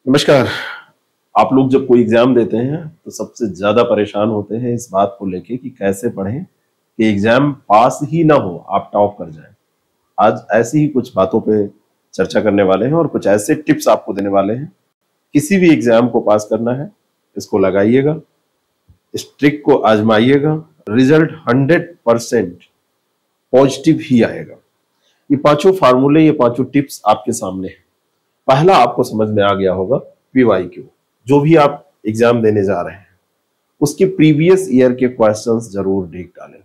नमस्कार। आप लोग जब कोई एग्जाम देते हैं तो सबसे ज्यादा परेशान होते हैं इस बात को लेके कि कैसे पढ़ें कि एग्जाम पास ही ना हो, आप टॉप कर जाएं। आज ऐसी ही कुछ बातों पे चर्चा करने वाले हैं और कुछ ऐसे टिप्स आपको देने वाले हैं। किसी भी एग्जाम को पास करना है, इसको लगाइएगा, इस ट्रिक को आजमाइएगा, रिजल्ट 100% पॉजिटिव ही आएगा। ये पांचों फार्मूले, ये पांचों टिप्स आपके सामने हैं। पहला आपको समझ में आ गया होगा, पीवाईक्यू। जो भी आप एग्जाम देने जा रहे हैं उसके प्रीवियस ईयर के क्वेश्चंस जरूर देख डालें।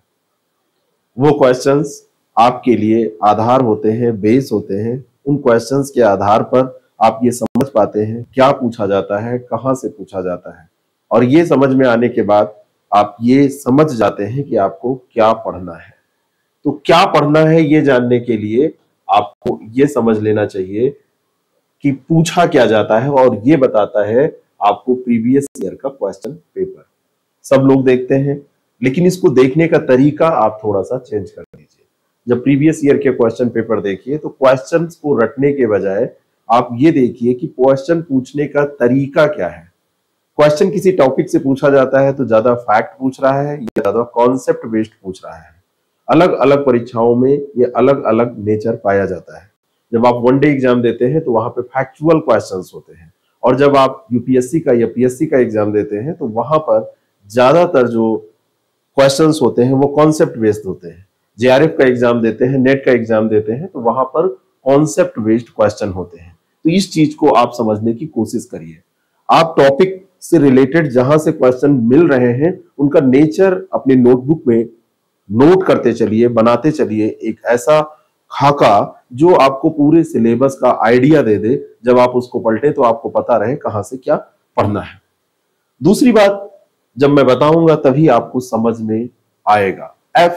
वो क्वेश्चंस आपके लिए आधार होते हैं, बेस होते हैं। उन क्वेश्चंस के आधार पर आप ये समझ पाते हैं क्या पूछा जाता है, कहां से पूछा जाता है। और ये समझ में आने के बाद आप ये समझ जाते हैं कि आपको क्या पढ़ना है। तो क्या पढ़ना है ये जानने के लिए आपको ये समझ लेना चाहिए कि पूछा क्या जाता है, और ये बताता है आपको प्रीवियस ईयर का क्वेश्चन पेपर। सब लोग देखते हैं, लेकिन इसको देखने का तरीका आप थोड़ा सा चेंज कर दीजिए। जब प्रीवियस ईयर के क्वेश्चन पेपर देखिए तो क्वेश्चंस को रटने के बजाय आप ये देखिए कि क्वेश्चन पूछने का तरीका क्या है। क्वेश्चन किसी टॉपिक से पूछा जाता है तो ज्यादा फैक्ट पूछ रहा है या ज्यादा कॉन्सेप्ट बेस्ड पूछ रहा है। अलग अलग परीक्षाओं में ये अलग अलग नेचर पाया जाता है। जब आप वन डे एग्जाम देते हैं तो वहां पे फैक्चुअल क्वेश्चंस होते हैं, और जब आप यूपीएससी का या पीएससी का एग्जाम देते हैं तो वहां पर ज्यादातर जो क्वेश्चंस होते हैं वो कॉन्सेप्ट बेस्ड होते हैं। जेआरएफ का एग्जाम देते हैं, नेट का एग्जाम देते हैं तो वहां पर कॉन्सेप्ट बेस्ड क्वेश्चन होते हैं। तो इस चीज को आप समझने की कोशिश करिए। आप टॉपिक से रिलेटेड जहां से क्वेश्चन मिल रहे हैं उनका नेचर अपने नोटबुक में नोट करते चलिए, बनाते चलिए एक ऐसा खाका जो आपको पूरे सिलेबस का आइडिया दे दे। जब आप उसको पलटे तो आपको पता रहे कहां से क्या पढ़ना है। दूसरी बात जब मैं बताऊंगा तभी आपको समझ में आएगा।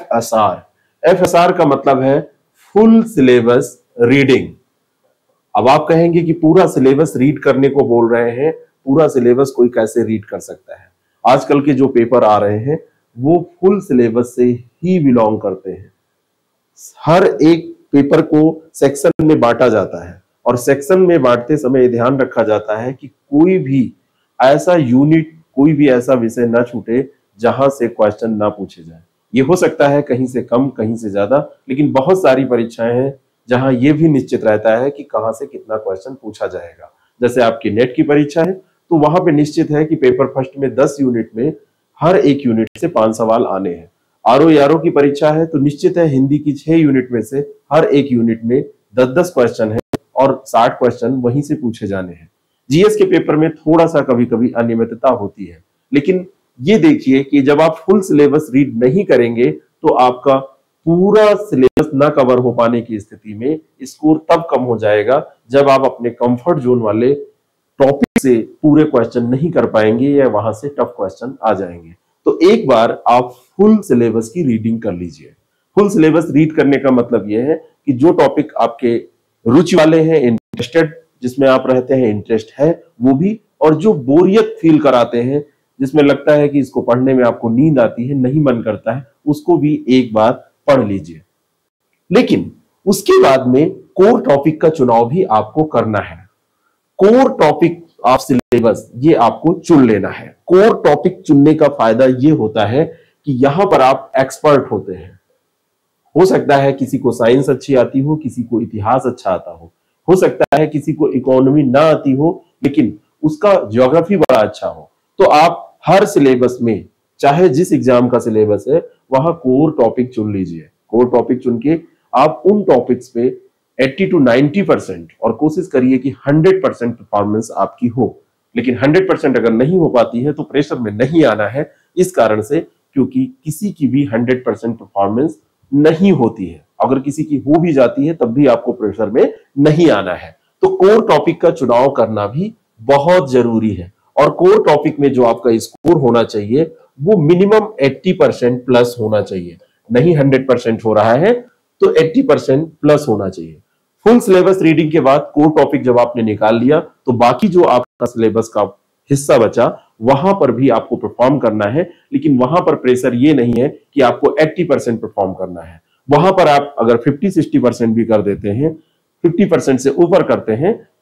एफएसआर का मतलब है फुल सिलेबस रीडिंग। अब आप कहेंगे कि पूरा सिलेबस रीड करने को बोल रहे हैं, पूरा सिलेबस कोई कैसे रीड कर सकता है। आजकल के जो पेपर आ रहे हैं वो फुल सिलेबस से ही बिलोंग करते हैं। हर एक पेपर को सेक्शन में बांटा जाता है, और सेक्शन में बांटते समय ध्यान रखा जाता है कि कोई भी ऐसा यूनिट, कोई भी ऐसा विषय ना छूटे जहां से क्वेश्चन ना पूछे जाए। ये हो सकता है कहीं से कम, कहीं से ज्यादा, लेकिन बहुत सारी परीक्षाएं हैं जहां यह भी निश्चित रहता है कि कहां से कितना क्वेश्चन पूछा जाएगा। जैसे आपकी नेट की परीक्षा है तो वहां पे निश्चित है कि पेपर फर्स्ट में 10 यूनिट में हर एक यूनिट से 5 सवाल आने हैं। आरओ की परीक्षा है तो निश्चित है हिंदी की 6 यूनिट में से हर एक यूनिट में 10-10 क्वेश्चन है और 60 क्वेश्चन वहीं से पूछे जाने हैं। जीएस के पेपर में थोड़ा सा कभी कभी अनियमितता होती है, लेकिन ये देखिए कि जब आप फुल सिलेबस रीड नहीं करेंगे तो आपका पूरा सिलेबस ना कवर हो पाने की स्थिति में स्कोर तब कम हो जाएगा जब आप अपने कंफर्ट जोन वाले टॉपिक से पूरे क्वेश्चन नहीं कर पाएंगे या वहां से टफ क्वेश्चन आ जाएंगे। तो एक बार आप फुल सिलेबस की रीडिंग कर लीजिए। फुल सिलेबस रीड करने का मतलब यह है कि जो टॉपिक आपके रुचि वाले हैं, इंटरेस्टेड जिसमें आप रहते हैं, इंटरेस्ट है वो भी, और जो बोरियत फील कराते हैं, जिसमें लगता है कि इसको पढ़ने में आपको नींद आती है, नहीं मन करता है, उसको भी एक बार पढ़ लीजिए। लेकिन उसके बाद में कोर टॉपिक का चुनाव भी आपको करना है। कोर टॉपिक ऑफ सिलेबस ये आपको चुन लेना है। कोर टॉपिक चुनने का फायदा ये होता है कि यहां पर आप एक्सपर्ट होते हैं। हो सकता है किसी को साइंस अच्छी आती हो, किसी को इतिहास अच्छा आता हो सकता है किसी को इकोनॉमी ना आती हो लेकिन उसका ज्योग्राफी बड़ा अच्छा हो। तो आप हर सिलेबस में, चाहे जिस एग्जाम का सिलेबस है, वहां कोर टॉपिक चुन लीजिए। कोर टॉपिक चुन के आप उन टॉपिक्स पे 80 to 90% और कोशिश करिए कि 100% परफॉर्मेंस आपकी हो। लेकिन 100% अगर नहीं हो पाती है तो प्रेशर में नहीं आना है, इस कारण से क्योंकि किसी की भी 100% परफॉर्मेंस नहीं होती है। अगर किसी की हो भी जाती है तब भी आपको प्रेशर में नहीं आना है। तो कोर टॉपिक का चुनाव करना भी बहुत जरूरी है, और कोर टॉपिक में जो आपका स्कोर होना चाहिए वो मिनिमम 80% प्लस होना चाहिए। नहीं 100% हो रहा है तो 80% प्लस होना चाहिए। फुल सिलेबस रीडिंग के बाद कोर टॉपिक जब आपने निकाल लिया तो बाकी जो आपका सिलेबस का हिस्सा बचा वहां पर भी आपको परफॉर्म करना है। लेकिन वहां पर प्रेशर ये नहीं है कि आपको 80% परफॉर्म करना है। वहां पर आप अगर 50-60% भी कर देते हैं, 50% से ऊपर करते हैं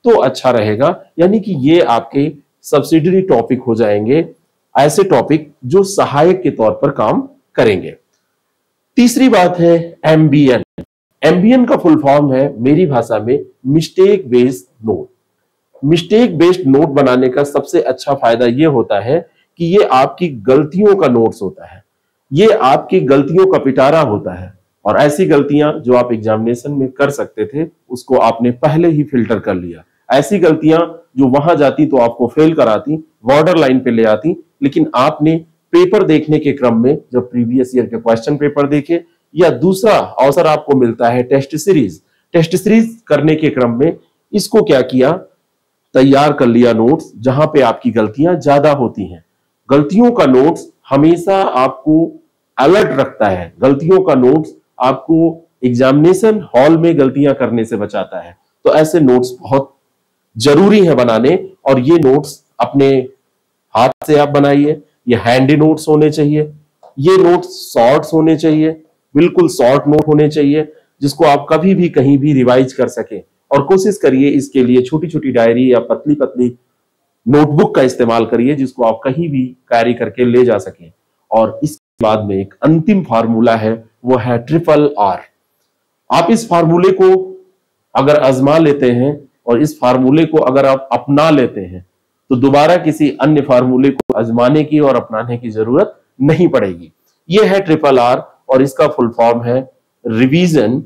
तो अच्छा रहेगा। यानी कि ये आपके सब्सिडरी टॉपिक हो जाएंगे, ऐसे टॉपिक जो सहायक के तौर पर काम करेंगे। तीसरी बात है एमबीएन। एमबीएन का फुल फॉर्म है मेरी भाषा में mistake based note. Mistake based note बनाने का सबसे अच्छा फायदा यह होता है कि ये आपकी गलतियों का नोट्स होता है, ये आपकी गलतियों का पिटारा होता है, और ऐसी गलतियां जो आप एग्जामिनेशन में कर सकते थे उसको आपने पहले ही फिल्टर कर लिया। ऐसी गलतियां जो वहां जाती तो आपको फेल कराती, बॉर्डर लाइन पे ले आती, लेकिन आपने पेपर देखने के क्रम में जब प्रीवियस ईयर के क्वेश्चन पेपर देखे, या दूसरा अवसर आपको मिलता है टेस्ट सीरीज करने के क्रम में इसको क्या किया, तैयार कर लिया नोट्स जहां पे आपकी गलतियां ज्यादा होती हैं। गलतियों का नोट्स हमेशा आपको अलर्ट रखता है, गलतियों का नोट्स आपको एग्जामिनेशन हॉल में गलतियां करने से बचाता है। तो ऐसे नोट्स बहुत जरूरी है बनाने, और ये नोट्स अपने हाथ से आप बनाइए, ये हैंडी नोट्स होने चाहिए, ये नोट्स शॉर्ट्स होने चाहिए, बिल्कुल शॉर्ट नोट होने चाहिए जिसको आप कभी भी कहीं भी रिवाइज कर सके। और कोशिश करिए इसके लिए छोटी छोटी डायरी या पतली पतली नोटबुक का इस्तेमाल करिए जिसको आप कहीं भी कैरी करके ले जा सकें। और इसके बाद में एक अंतिम फार्मूला है, वो है RRR। आप इस फार्मूले को अगर आजमा लेते हैं और इस फार्मूले को अगर आप अपना लेते हैं तो दोबारा किसी अन्य फार्मूले को आजमाने की और अपनाने की जरूरत नहीं पड़ेगी। यह है RRR और इसका फुल फॉर्म है रिवीजन,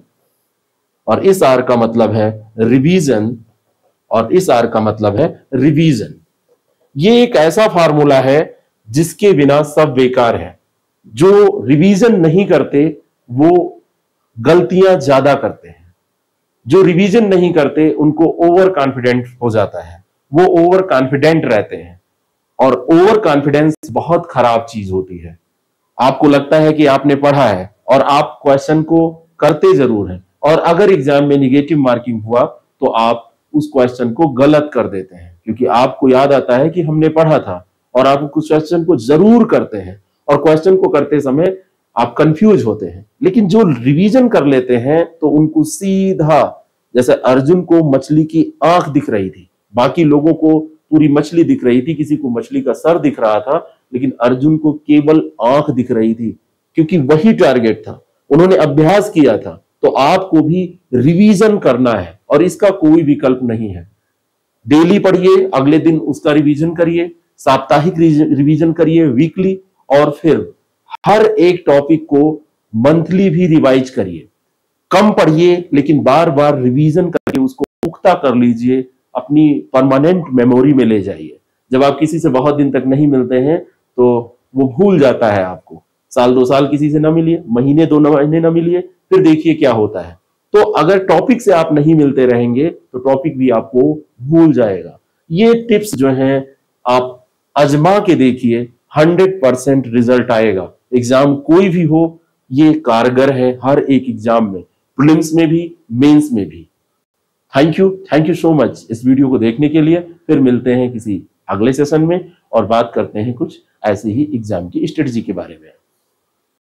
और इस आर का मतलब है रिवीजन, और इस आर का मतलब है रिवीजन। ये एक ऐसा फार्मूला है जिसके बिना सब बेकार है। जो रिवीजन नहीं करते वो गलतियां ज्यादा करते हैं, जो रिवीजन नहीं करते उनको ओवर कॉन्फिडेंट हो जाता है, वो ओवर कॉन्फिडेंट रहते हैं। और ओवर कॉन्फिडेंस बहुत खराब चीज होती है। आपको लगता है कि आपने पढ़ा है और आप क्वेश्चन को करते जरूर हैं, और अगर एग्जाम में निगेटिव मार्किंग हुआ तो आप उस क्वेश्चन को गलत कर देते हैं, क्योंकि आपको याद आता है कि हमने पढ़ा था, और आप उस क्वेश्चन को जरूर करते हैं, और क्वेश्चन को करते समय आप कंफ्यूज होते हैं। लेकिन जो रिवीजन कर लेते हैं तो उनको सीधा, जैसे अर्जुन को मछली की आंख दिख रही थी, बाकी लोगों को पूरी मछली दिख रही थी, किसी को मछली का सर दिख रहा था, लेकिन अर्जुन को केवल आंख दिख रही थी, क्योंकि वही टारगेट था, उन्होंने अभ्यास किया था। तो आपको भी रिवीजन करना है और इसका कोई विकल्प नहीं है। डेली पढ़िए, अगले दिन उसका रिवीजन करिए, साप्ताहिक रिवीजन करिए, वीकली, और फिर हर एक टॉपिक को मंथली भी रिवाइज करिए। कम पढ़िए लेकिन बार बार रिवीजन करके उसको पुख्ता कर लीजिए, अपनी परमानेंट मेमोरी में ले जाइए। जब आप किसी से बहुत दिन तक नहीं मिलते हैं तो वो भूल जाता है आपको। साल 2 साल किसी से ना मिलिए, महीने 2 महीने ना मिलिए, फिर देखिए क्या होता है। तो अगर टॉपिक से आप नहीं मिलते रहेंगे तो टॉपिक भी आपको भूल जाएगा। ये टिप्स जो हैं आप आजमा के देखिए, 100% रिजल्ट आएगा। एग्जाम कोई भी हो, ये कारगर है हर एक एग्जाम में, प्रीलिम्स में भी, मेंस में भी। थैंक यू सो मच इस वीडियो को देखने के लिए। फिर मिलते हैं किसी अगले सेशन में और बात करते हैं कुछ ऐसे ही एग्जाम की स्ट्रेटजी के बारे में।